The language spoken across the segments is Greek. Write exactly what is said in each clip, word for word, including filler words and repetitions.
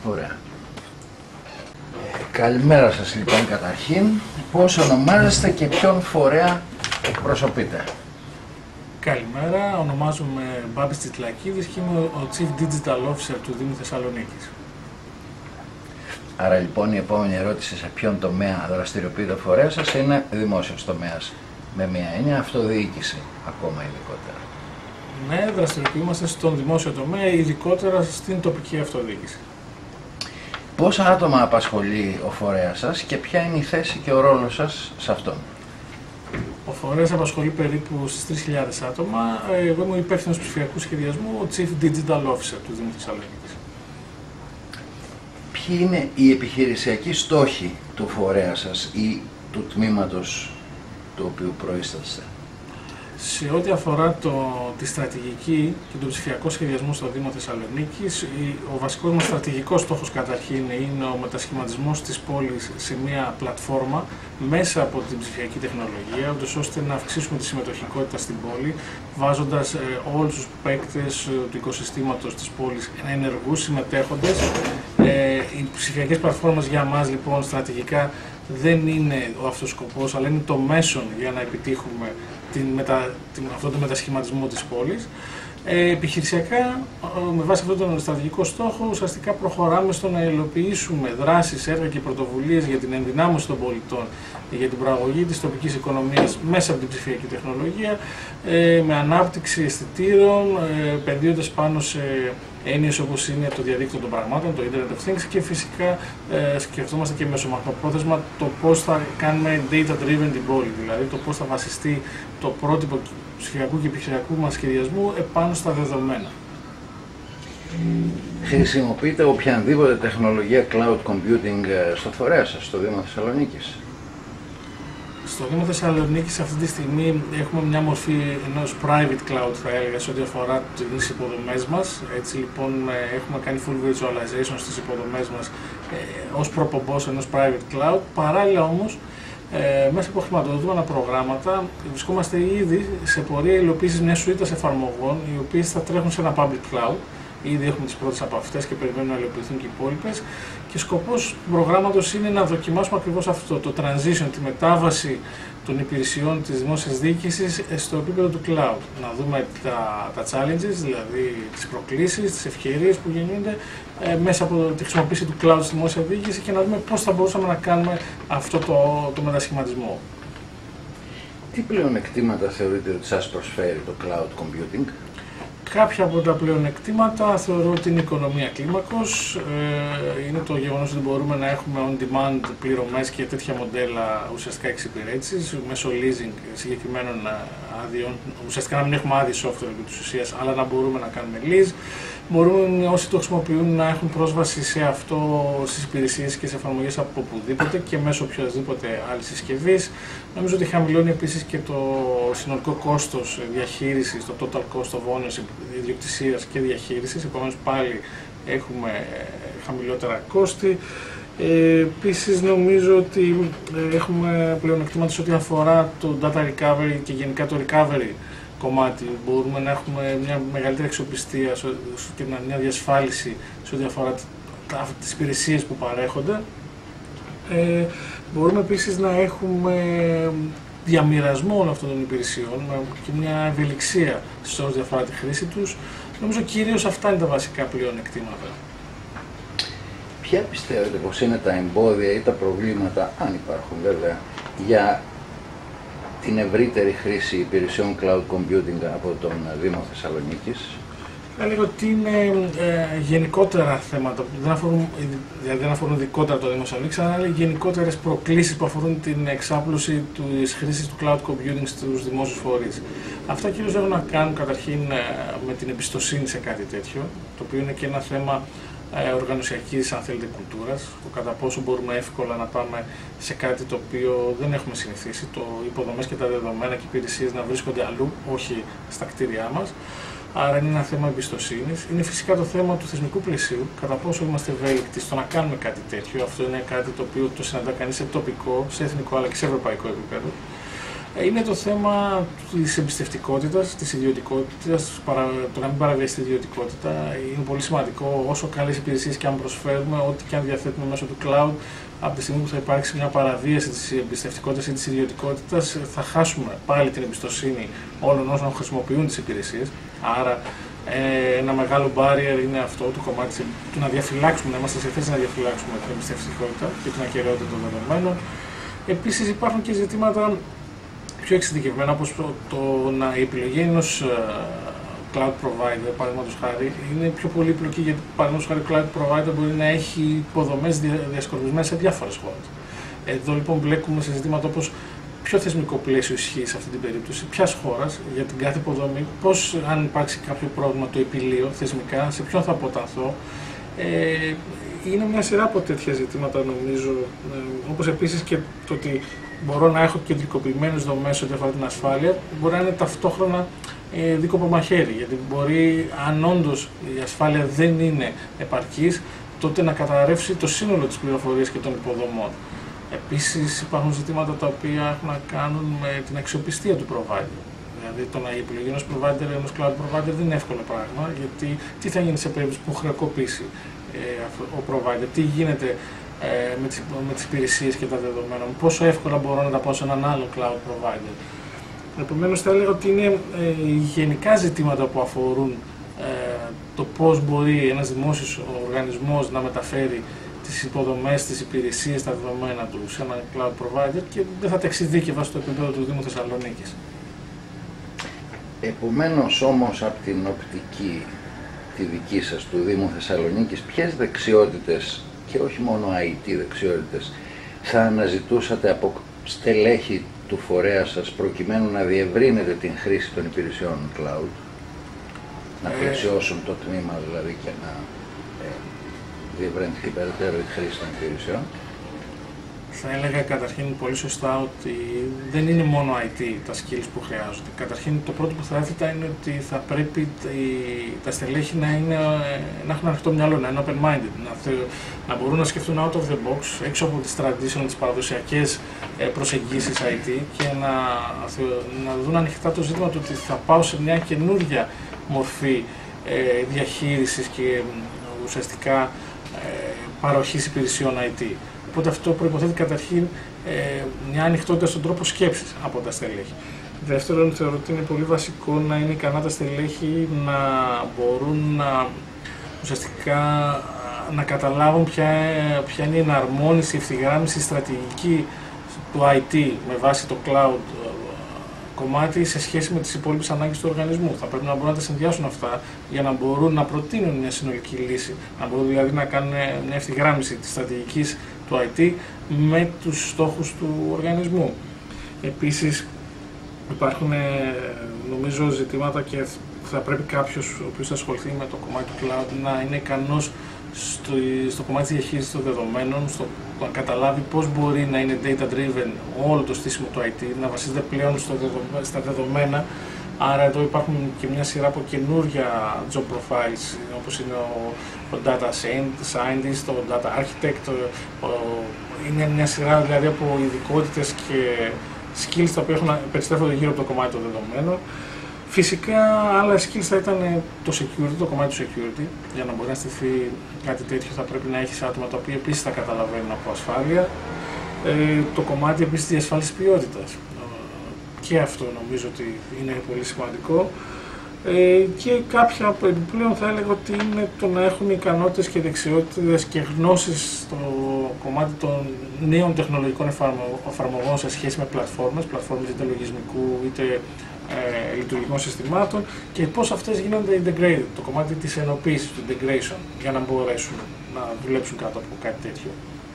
Ωραία. Ε, καλημέρα σας λοιπόν καταρχήν. Πώς ονομάζεστε και ποιον φορέα εκπροσωπείτε? Καλημέρα, ονομάζομαι Tsitlakidis και είμαι ο Chief Digital Officer του Δήμου Θεσσαλονίκης. Άρα λοιπόν η επόμενη ερώτηση σε ποιον τομέα δραστηριοποιείται ο φορέας σας είναι δημόσιος τομέας. Με μια έννοια αυτοδιοίκηση ακόμα ειδικότερα. Ναι, δραστηριοποιούμαστε στον δημόσιο τομέα, ειδικότερα στην τοπική αυτοδιοίκηση. Πόσα άτομα απασχολεί ο φορέας σας και ποια είναι η θέση και ο ρόλος σας σε αυτόν? Ο φορέας απασχολεί περίπου στις τρεις χιλιάδες άτομα. Εγώ είμαι ο υπεύθυνος ψηφιακού σχεδιασμού, ο Chief Digital Officer του Δήμου Θεσσαλονίκης. Ποιοι είναι οι επιχειρησιακοί στόχοι του φορέα σας ή του τμήματος του οποίου προείσταστε? Σε ό,τι αφορά το, τη στρατηγική και τον ψηφιακό σχεδιασμό στο Δήμο Θεσσαλονίκης, ο βασικός μας στρατηγικός στόχος καταρχήν είναι ο μετασχηματισμός της πόλης σε μια πλατφόρμα μέσα από την ψηφιακή τεχνολογία, ούτως ώστε να αυξήσουμε τη συμμετοχικότητα στην πόλη, βάζοντας ε, όλους τους παίκτες ε, του οικοσυστήματος της πόλης ενεργούς συμμετέχοντες. Ε, οι ψηφιακές πλατφόρμες για μας λοιπόν στρατηγικά δεν είναι ο αυτός σκοπός, αλλά είναι το μέσον για να επιτύχουμε την μετα, την, αυτό το μετασχηματισμό της πόλης. Ε, επιχειρησιακά, με βάση αυτόν τον στρατηγικό στόχο, ουσιαστικά προχωράμε στο να υλοποιήσουμε δράσεις, έργα και πρωτοβουλίες για την ενδυνάμωση των πολιτών, για την προαγωγή της τοπικής οικονομίας μέσα από την ψηφιακή τεχνολογία, ε, με ανάπτυξη αισθητήρων, ε, επενδύοντας πάνω σε έννοιες όπως είναι το διαδίκτυο των πραγμάτων, το Internet of Things, και φυσικά ε, σκεφτόμαστε και μεσομακροπρόθεσμα το πώς θα κάνουμε data-driven την πόλη, δηλαδή το πώς θα βασιστεί το πρότυπο ψηφιακού και επιχειρησιακού μας σχεδιασμού επάνω στα δεδομένα. Χρησιμοποιείτε οποιαδήποτε τεχνολογία cloud computing στο φορέα σας, στο Δήμο Θεσσαλονίκης? Στο Δήμο Θεσσαλονίκης αυτή τη στιγμή έχουμε μια μορφή ενός private cloud, θα έλεγα, σε ό,τι αφορά τις υποδομές μας. Έτσι λοιπόν έχουμε κάνει full virtualization στις υποδομές μας ε, ως προπομπός ενός private cloud. Παράλληλα όμως, ε, μέσα από χρηματοδοτούμενα προγράμματα βρισκόμαστε ήδη σε πορεία υλοποίησης μιας σουίτας εφαρμογών, οι οποίες θα τρέχουν σε ένα public cloud. Ήδη έχουμε τις πρώτες από αυτές και περιμένουν να υλοποιηθούν και οι υπόλοιπες. Και σκοπός του προγράμματος είναι να δοκιμάσουμε ακριβώς αυτό, το transition, τη μετάβαση των υπηρεσιών της δημόσιας διοίκησης στο επίπεδο του cloud. Να δούμε τα, τα challenges, δηλαδή τις προκλήσεις, τις ευκαιρίες που γεννιούνται ε, μέσα από τη χρησιμοποίηση του cloud στη δημόσια διοίκηση και να δούμε πώς θα μπορούσαμε να κάνουμε αυτό το, το μετασχηματισμό. Τι πλεονεκτήματα θεωρείτε ότι σας προσφέρει το cloud computing? Κάποια από τα πλεονεκτήματα θεωρώ ότι είναι η οικονομία κλίμακος, ε, είναι το γεγονός ότι μπορούμε να έχουμε on-demand πληρωμές και τέτοια μοντέλα ουσιαστικά εξυπηρέτησης μέσω leasing συγκεκριμένων άδειων, ουσιαστικά να μην έχουμε άδειες software επί της ουσίας, αλλά να μπορούμε να κάνουμε lease. Μπορούν όσοι το χρησιμοποιούν να έχουν πρόσβαση σε αυτό, στις υπηρεσίες και σε εφαρμογές από οπουδήποτε και μέσω οποιασδήποτε άλλης συσκευής. Νομίζω ότι χαμηλώνει επίσης και το συνολικό κόστος διαχείρισης, το total cost of ownership, ιδιοκτησίας και διαχείρισης. Επομένως πάλι έχουμε χαμηλότερα κόστη. Ε, επίσης νομίζω ότι έχουμε πλεονεκτήματα σε ό,τι αφορά το data recovery και γενικά το recovery κομμάτι. Μπορούμε να έχουμε μια μεγαλύτερη αξιοπιστία και μια διασφάλιση σε ό,τι αφορά τις υπηρεσίες που παρέχονται. Ε, μπορούμε επίσης να έχουμε διαμοιρασμό όλων αυτών των υπηρεσιών και μια ευελιξία σε ό,τι αφορά τη χρήση τους. Νομίζω κυρίως αυτά είναι τα βασικά πλεονεκτήματα. Ποια πιστεύετε πως είναι τα εμπόδια ή τα προβλήματα, αν υπάρχουν βέβαια, για την ευρύτερη χρήση υπηρεσιών cloud computing από τον Δήμο Θεσσαλονίκης? Θα λέγω ότι είναι ε, γενικότερα θέματα που δεν αφορούν, δηλαδή δεν αφορούν ειδικότερα το Δήμο Θεσσαλονίκης, αλλά είναι γενικότερες προκλήσεις που αφορούν την εξάπλωση της χρήσης του cloud computing στους δημόσιους φορείς. Αυτά κυρίως έχουν να κάνουν καταρχήν με την εμπιστοσύνη σε κάτι τέτοιο, το οποίο είναι και ένα θέμα οργανωσιακής, αν θέλετε, κουλτούρας, το κατά πόσο μπορούμε εύκολα να πάμε σε κάτι το οποίο δεν έχουμε συνηθίσει, το υποδομές και τα δεδομένα και υπηρεσίες να βρίσκονται αλλού, όχι στα κτίρια μας. Άρα είναι ένα θέμα εμπιστοσύνης. Είναι φυσικά το θέμα του θεσμικού πλαισίου, κατά πόσο είμαστε ευέλικτοι στο να κάνουμε κάτι τέτοιο. Αυτό είναι κάτι το οποίο το συναντά κανείς σε τοπικό, σε εθνικό αλλά και σε ευρωπαϊκό επίπεδο. Είναι το θέμα της εμπιστευτικότητας, της ιδιωτικότητας, το να μην παραβιαστεί η ιδιωτικότητα. Είναι πολύ σημαντικό, όσο καλές υπηρεσίες και αν προσφέρουμε, ό,τι και αν διαθέτουμε μέσω του cloud, από τη στιγμή που θα υπάρξει μια παραβίαση της εμπιστευτικότητας ή της ιδιωτικότητας, θα χάσουμε πάλι την εμπιστοσύνη όλων όσων χρησιμοποιούν τις υπηρεσίες. Άρα, ε, ένα μεγάλο barrier είναι αυτό το κομμάτι του να διαφυλάξουμε, να είμαστε σε θέση να διαφυλάξουμε την εμπιστευτικότητα και την ακεραιότητα των δεδομένων. Επίσης, υπάρχουν και ζητήματα πιο εξειδικευμένα, όπως το να η επιλογή ενός cloud provider, παραδείγματος χάρη, είναι πιο πολύπλοκη, γιατί παραδείγματος χάρη cloud provider μπορεί να έχει υποδομές διασκορπισμένες σε διάφορες χώρες. Εδώ λοιπόν μπλέκουμε σε ζητήματα όπως ποιο θεσμικό πλαίσιο ισχύει σε αυτή την περίπτωση, ποιας χώρας για την κάθε υποδομή, πώς, αν υπάρξει κάποιο πρόβλημα, το επιλύω θεσμικά, σε ποιον θα αποταθώ. Ε, είναι μια σειρά από τέτοια ζητήματα, νομίζω, ε, όπως επίσης και το ότι μπορώ να έχω κεντρικοποιημένες δομές ό,τι αφορά την ασφάλεια, μπορεί να είναι ταυτόχρονα ε, δίκοπο μαχαίρι, γιατί μπορεί, αν όντως η ασφάλεια δεν είναι επαρκής, τότε να καταρρεύσει το σύνολο της πληροφορίας και των υποδομών. Επίσης, υπάρχουν ζητήματα τα οποία έχουν να κάνουν με την αξιοπιστία του provider. Δηλαδή, το να η επιλογή ενός provider, ενός cloud provider δεν είναι εύκολο πράγμα, γιατί τι θα γίνει σε περίπτωση που χρεοκοπήσει ε, ο provider, τι γίνεται ε, με, τις, με τις υπηρεσίες και τα δεδομένα, πόσο εύκολα μπορώ να τα πάω σε έναν άλλο cloud provider. Επομένως, θα έλεγα ότι είναι ε, γενικά ζητήματα που αφορούν ε, το πώς μπορεί ένας δημόσιος οργανισμός να μεταφέρει τις υποδομές, τις υπηρεσίες, τα δεδομένα του σε έναν cloud provider, και δεν θα τα εξειδίκευα στο επίπεδο του Δήμου Θεσσαλονίκης. Επομένως όμως, από την οπτική τη δική σας του Δήμου Θεσσαλονίκης, ποιες δεξιότητες, και όχι μόνο άι τι δεξιότητες, θα αναζητούσατε από στελέχη του φορέα σας προκειμένου να διευρύνετε την χρήση των υπηρεσιών cloud, να πλαισιώσουν το τμήμα δηλαδή και να ε, διευρύνθει περαιτέρω η χρήση των υπηρεσιών? Θα έλεγα καταρχήν πολύ σωστά ότι δεν είναι μόνο άι τι τα skills που χρειάζονται. Καταρχήν, το πρώτο που θα έθετα είναι ότι θα πρέπει τα στελέχη να, είναι, να έχουν ανοιχτό μυαλό, να είναι open-minded, να, να μπορούν να σκεφτούν out of the box, έξω από τις traditional, τις παραδοσιακές προσεγγίσεις άι τι, και να, να δουν ανοιχτά το ζήτημα του ότι θα πάω σε μια καινούργια μορφή ε, διαχείρισης και ουσιαστικά ε, παροχής υπηρεσιών άι τι. Οπότε αυτό προϋποθέτει καταρχήν ε, μια ανοιχτότητα στον τρόπο σκέψης από τα στελέχη. Δεύτερον, θεωρώ ότι είναι πολύ βασικό να είναι ικανά τα στελέχη να μπορούν να ουσιαστικά να καταλάβουν ποια, ποια είναι η εναρμόνιση, η ευθυγράμμιση, η στρατηγική του άι τι με βάση το cloud κομμάτι σε σχέση με τις υπόλοιπες ανάγκες του οργανισμού. Θα πρέπει να μπορούν να τα συνδυάσουν αυτά για να μπορούν να προτείνουν μια συνολική λύση. Να μπορούν δηλαδή να κάνουν μια ευθυγράμμιση της στρατηγικής του άι τι με τους στόχους του οργανισμού. Επίσης, υπάρχουν νομίζω ζητήματα και θα πρέπει κάποιος ο οποίος θα ασχοληθεί με το κομμάτι του cloud να είναι ικανός στο, στο κομμάτι της διαχείρισης των δεδομένων, στο να καταλάβει πώς μπορεί να είναι data-driven όλο το στήσιμο του άι τι, να βασίζεται πλέον στο δεδομέ, στα δεδομένα. Άρα εδώ υπάρχουν και μια σειρά από καινούργια job profiles, όπως είναι ο, ο data scientist, ο data architect, ο, είναι μια σειρά δηλαδή από ειδικότητες και skills τα οποία έχουν περιστρέφονται γύρω από το κομμάτι των δεδομένων. Φυσικά, άλλα skills θα ήταν το security, το κομμάτι του security. Για να μπορεί να στηθεί κάτι τέτοιο θα πρέπει να έχει άτομα τα οποία επίσης θα καταλαβαίνουν από ασφάλεια. Ε, το κομμάτι επίσης της ασφάλισης ποιότητας. Και αυτό νομίζω ότι είναι πολύ σημαντικό. Ε, και κάποια από επιπλέον θα έλεγα ότι είναι το να έχουν ικανότητες και δεξιότητες και γνώσεις στο κομμάτι των νέων τεχνολογικών εφαρμογών σε σχέση με πλατφόρμες, πλατφόρμες είτε λογισμικού είτε ε, λειτουργικών συστημάτων, και πώς αυτές γίνονται integrated, το κομμάτι της ενοποίησης, του integration, για να μπορέσουν να δουλέψουν κάτω από κάτι τέτοιο.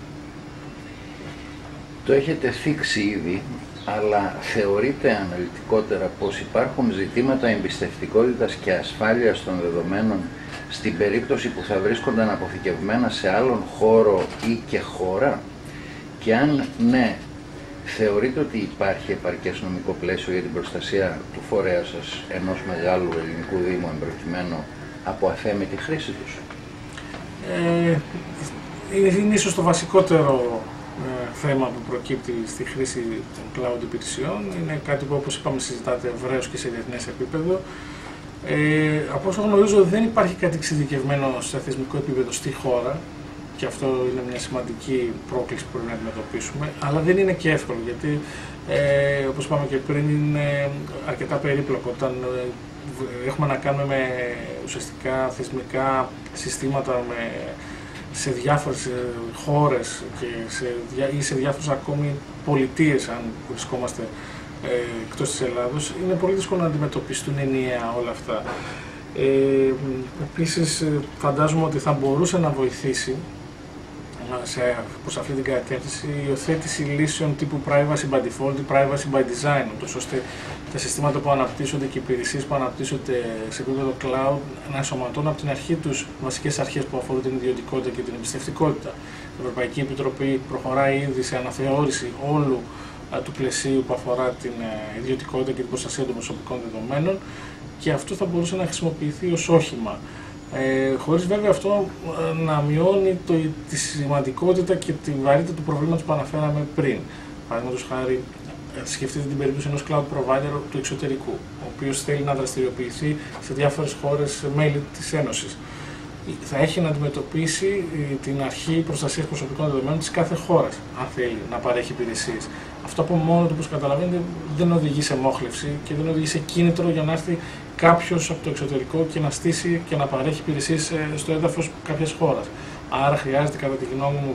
Το έχετε θίξει ήδη, αλλά θεωρείτε αναλυτικότερα πως υπάρχουν ζητήματα εμπιστευτικότητας και ασφάλειας των δεδομένων στην περίπτωση που θα βρίσκονταν αποθηκευμένα σε άλλον χώρο ή και χώρα? Και αν ναι, θεωρείτε ότι υπάρχει επαρκές νομικό πλαίσιο για την προστασία του φορέα σας, ενός μεγάλου ελληνικού δήμου εμπροκειμένου, από αθέμητη χρήση τους? Ε, είναι ίσως το βασικότερο θέμα που προκύπτει στη χρήση των cloud υπηρεσιών. Είναι κάτι που, όπως είπαμε, συζητάται ευρέως και σε διεθνές επίπεδο. Ε, από όσο γνωρίζω, δεν υπάρχει κάτι εξειδικευμένο σε θεσμικό επίπεδο στη χώρα, και αυτό είναι μια σημαντική πρόκληση που πρέπει να αντιμετωπίσουμε, αλλά δεν είναι και εύκολο, γιατί ε, όπως είπαμε και πριν, είναι αρκετά περίπλοκο όταν ε, έχουμε να κάνουμε με ουσιαστικά θεσμικά συστήματα με, σε διάφορες ε, χώρες και σε, ή σε διάφορες ακόμη πολιτείες, αν βρισκόμαστε ε, εκτός της Ελλάδος. Είναι πολύ δύσκολο να αντιμετωπιστούν ενιαία όλα αυτά. Ε, επίσης, φαντάζομαι ότι θα μπορούσε να βοηθήσει σε, προς αυτή την κατεύθυνση η υιοθέτηση λύσεων τύπου privacy by default ή privacy by design, ούτως ώστε τα συστήματα που αναπτύσσονται και οι υπηρεσίες που αναπτύσσονται σε επίπεδο cloud να ενσωματώνουν από την αρχή τους βασικές αρχές που αφορούν την ιδιωτικότητα και την εμπιστευτικότητα. Η Ευρωπαϊκή Επιτροπή προχωράει ήδη σε αναθεώρηση όλου α, του πλαισίου που αφορά την ε, ιδιωτικότητα και την προστασία των προσωπικών δεδομένων, και αυτό θα μπορούσε να χρησιμοποιηθεί ως όχημα. Ε, χωρίς βέβαια αυτό ε, να μειώνει το, τη σημαντικότητα και τη βαρύτητα του προβλήματος που αναφέραμε πριν. Παραδείγματος χάρη, σκεφτείτε την περίπτωση ενός cloud provider του εξωτερικού, ο οποίος θέλει να δραστηριοποιηθεί σε διάφορες χώρες μέλη της Ένωσης. Θα έχει να αντιμετωπίσει την αρχή προστασίας προσωπικών δεδομένων της κάθε χώρας, αν θέλει να παρέχει υπηρεσίες. Αυτό από μόνο του, όπως καταλαβαίνετε, δεν οδηγεί σε μόχλευση και δεν οδηγεί σε κίνητρο για να έρθει κάποιος από το εξωτερικό και να στήσει και να παρέχει υπηρεσίες στο έδαφος κάποιας χώρας. Άρα χρειάζεται, κατά τη γνώμη μου,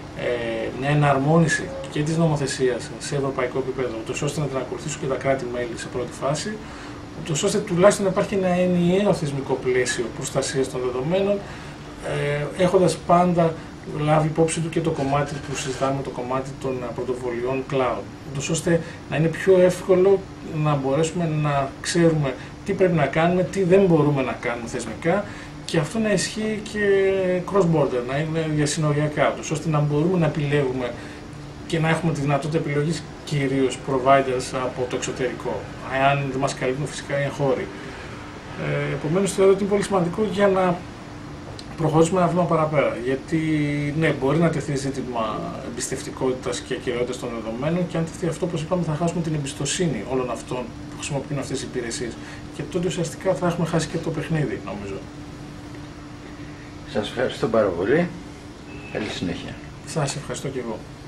μια εναρμόνιση και της νομοθεσίας σε ευρωπαϊκό επίπεδο, ούτως ώστε να την ακολουθήσουν και τα κράτη-μέλη σε πρώτη φάση, ούτως ώστε τουλάχιστον να υπάρχει ένα ενιαίο θεσμικό πλαίσιο προστασίας των δεδομένων, ε, έχοντας πάντα λάβει υπόψη του και το κομμάτι που συζητάμε, το κομμάτι των πρωτοβολιών cloud, ούτως ώστε να είναι πιο εύκολο να μπορέσουμε να ξέρουμε τι πρέπει να κάνουμε, τι δεν μπορούμε να κάνουμε θεσμικά, και αυτό να ισχύει και cross-border, να είναι διασυνοριακά, ούτως ώστε να μπορούμε να επιλέγουμε και να έχουμε τη δυνατότητα επιλογής κυρίως providers από το εξωτερικό, εάν δεν μας καλύπτουν φυσικά οι εγχώροι. Ε, επομένως, θεωρώ ότι είναι πολύ σημαντικό για να προχωρήσουμε ένα βήμα παραπέρα. Γιατί, ναι, μπορεί να τεθεί ζήτημα εμπιστευτικότητας και ακεραιότητας των δεδομένων, και αν τεθεί αυτό, όπως είπαμε, θα χάσουμε την εμπιστοσύνη όλων αυτών που χρησιμοποιούν αυτές τις υπηρεσίες. Και τότε ουσιαστικά θα έχουμε χάσει και το παιχνίδι, νομίζω. Σας ευχαριστώ πάρα πολύ. Καλή συνέχεια. Σας ευχαριστώ και εγώ.